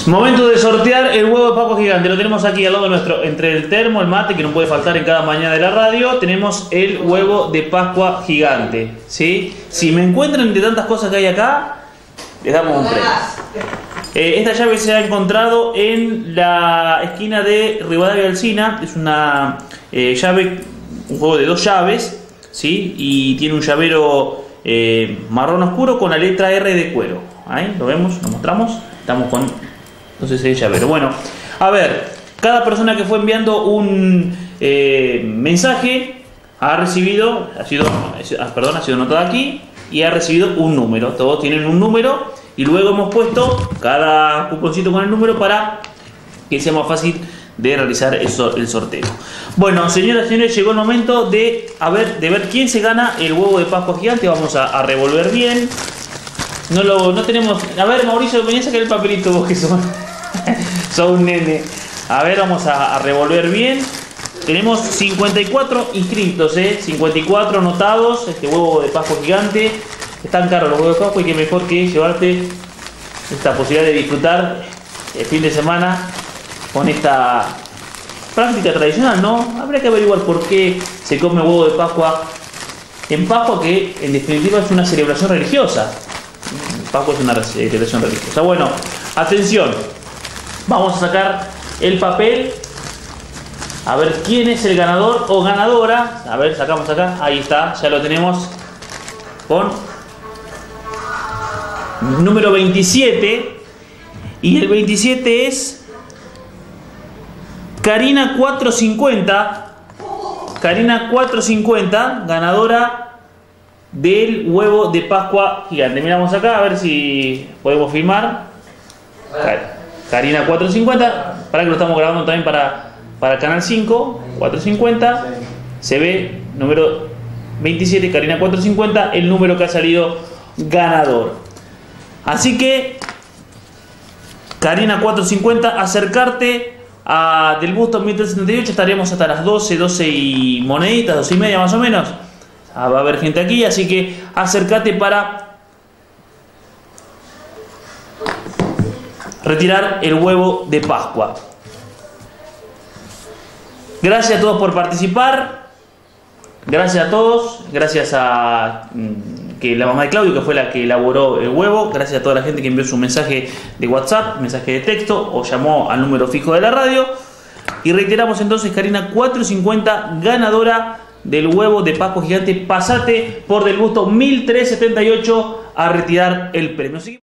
Momento de sortear el huevo de Pascua gigante. Lo tenemos aquí al lado nuestro, entre el termo, el mate, que no puede faltar en cada mañana de la radio. Tenemos el huevo de Pascua gigante, ¿sí? Si me encuentran entre tantas cosas que hay acá, les damos un premio. Esta llave se ha encontrado en la esquina de Rivadavia Alsina. Es una llave, un juego de 2 llaves, ¿sí? Y tiene un llavero marrón oscuro con la letra R de cuero. Ahí lo vemos, lo mostramos. Estamos con, entonces, el llavero. Bueno, a ver, cada persona que fue enviando un mensaje ha recibido, ha sido anotada aquí y ha recibido un número. Todos tienen un número y luego hemos puesto cada cuponcito con el número para que sea más fácil de realizar el sorteo. Bueno, señoras y señores, llegó el momento de ver quién se gana el huevo de Pascua gigante. Vamos a revolver bien. No tenemos. A ver, Mauricio, vení a sacar el papelito vos, que sos un nene. A ver, vamos a revolver bien. Tenemos 54 inscritos, 54 anotados. Este huevo de Pascua gigante. Están caros los huevos de Pascua y qué mejor que llevarte esta posibilidad de disfrutar el fin de semana con esta práctica tradicional, ¿no? Habría que averiguar por qué se come huevo de Pascua en Pascua, que en definitiva es una celebración religiosa. Pascua es una celebración religiosa. Bueno, atención. Vamos a sacar el papel. A ver quién es el ganador o ganadora. A ver, sacamos acá. Ahí está, ya lo tenemos con número 27. Y el 27 es Karina 450. Karina 450, ganadora del huevo de Pascua gigante. Miramos acá a ver si podemos filmar. Karina 450. Para que lo estamos grabando también para Canal 5. 450. Se ve número 27, Karina 450, el número que ha salido ganador. Así que, Karina 450, acercarte a Del Busto 1378. Estaremos hasta las 12 y moneditas, 12 y media más o menos. Va a haber gente aquí, así que acércate para retirar el huevo de Pascua. Gracias a todos por participar. Gracias a todos. Gracias a que la mamá de Claudio, que fue la que elaboró el huevo. Gracias a toda la gente que envió su mensaje de WhatsApp, mensaje de texto o llamó al número fijo de la radio. Y reiteramos entonces, Karina 450, ganadora del huevo de Pascua gigante. Pasate por Del Busto 1378 a retirar el premio.